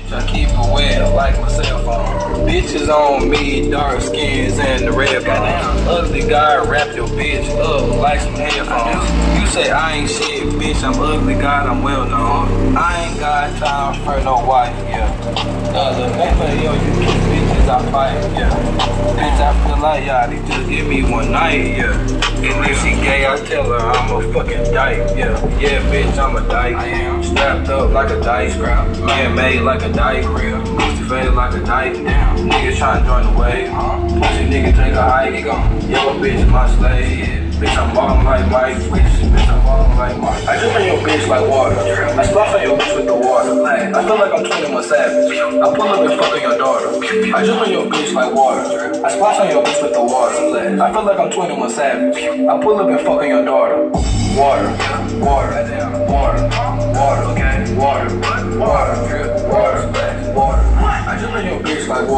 I keep it wet like my cell phone. Bitches on me, dark skins and the red bones. Ugly guy, wrap your bitch up like some headphones. You say I ain't shit, bitch, I'm ugly God, I'm well known. I ain't got time for no wife, yeah. The next one, yo, you kiss bitches, I fight, yeah. Bitch, I feel like y'all, they just give me one night, yeah. And if she gay, I tell her I'm a fucking dyke, yeah. Yeah, bitch, I'm a dyke. I am strapped up like a dice, man made like a dyke, real. Pussy faded like a dyke. Niggas tryna join the wave. Pussy nigga take a hike. Yo, bitch, my slave. Yeah. Bitch, I'm ballin' like Mike. Bitch, I'm ballin' like Mike. I drip on your bitch like water. I splash on your bitch with the water. I feel like I'm 21 Savage. I pull up and fuck on your daughter. I drip on your bitch like water. I splash on your bitch with the water. I feel like I'm 21 Savage. I pull up and fuck on your daughter. Water, water, water, water, okay, water, water, water, water, water. I drip on your bitch like water.